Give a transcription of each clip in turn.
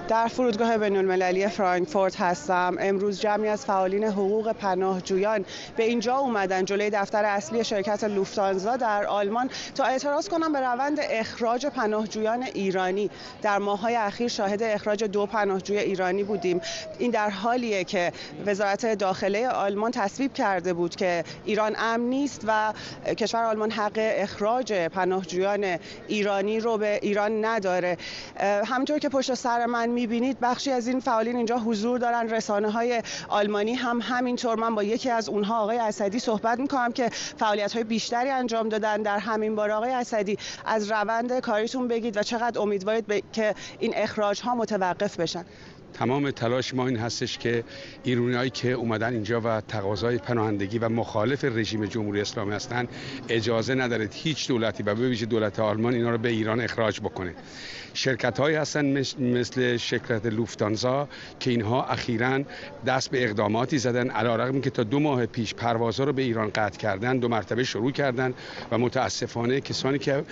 در فرودگاه بین‌المللی فرانکفورت هستم. امروز جمعی از فعالین حقوق پناهجویان به اینجا اومدن جلوی دفتر اصلی شرکت لوفتانزا در آلمان تا اعتراض کنن به روند اخراج پناهجویان ایرانی. در ماه‌های اخیر شاهد اخراج 2 پناهجوی ایرانی بودیم. این در حالیه که وزارت داخله آلمان تصویب کرده بود که ایران امن نیست و کشور آلمان حق اخراج پناهجویان ایرانی رو به ایران نداره. همونطور که پشت سر من می‌بینید بخشی از این فعالین اینجا حضور دارن. رسانه‌های آلمانی هم همینطور. من با یکی از اونها آقای اسدی صحبت می‌کنم که فعالیت‌های بیشتری انجام دادن در همین باره. آقای اسدی، از روند کاریتون بگید و چقدر امیدوارید که این اخراج‌ها متوقف بشن؟ تمام تلاش ما این هستش که ایرانیایی که اومدن اینجا و تقاضای پناهندگی و مخالف رژیم جمهوری اسلامی هستن اجازه نداره هیچ دولتی و به ویژه دولت آلمان اینا رو به ایران اخراج بکنه. شرکت‌هایی هستن مثل شرکت لوفتانزا که اینها اخیراً دست به اقداماتی زدن، علی‌رغم که تا 2 ماه پیش پروازها رو به ایران قطع کردن، 2 مرتبه شروع کردن و متاسفانه کسانی که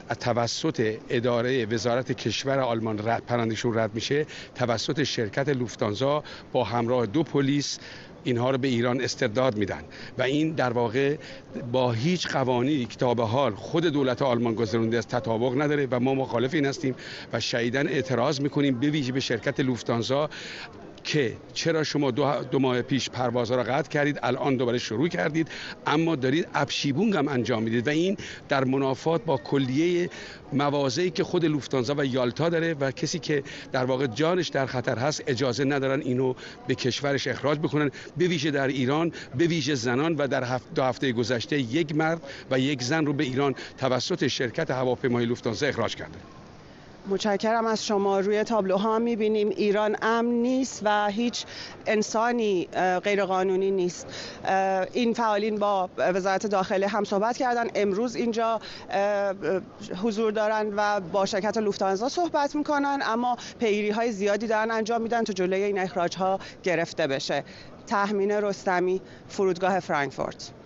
توسط اداره وزارت کشور آلمان پرندشون رد میشه توسط شرکت لوفتانزا با همراه 2 پلیس اینها رو به ایران استرداد میدن و این در واقع با هیچ قوانینی که تا به حال خود دولت آلمان گذرونده است تطابق نداره و ما مخالف این هستیم و شدیداً اعتراض میکنیم به ویژه به شرکت لوفتانزا که چرا شما 2 ماه پیش پروازها را قطع کردید، الان دوباره شروع کردید، اما دارید ابشیبونگ هم انجام میدید و این در منافات با کلیه مواضعی که خود لوفتانزا و یالتا داره و کسی که در واقع جانش در خطر هست اجازه ندارن اینو به کشورش اخراج بکنن، به ویژه در ایران، به ویژه زنان. و در 2 هفته گذشته 1 مرد و 1 زن رو به ایران توسط شرکت هواپیمای لوفتانزا اخراج کرده. متشکرم از شما. روی تابلوها می‌بینیم ایران امن نیست و هیچ انسانی غیرقانونی نیست. این فعالین با وزارت داخله هم صحبت کردن، امروز اینجا حضور دارن و با شرکت لوفتانزا صحبت میکنن، اما پیگیری‌های زیادی دارن انجام میدن تا جلوی این اخراج‌ها گرفته بشه. تهمینه رستمی، فرودگاه فرانکفورت.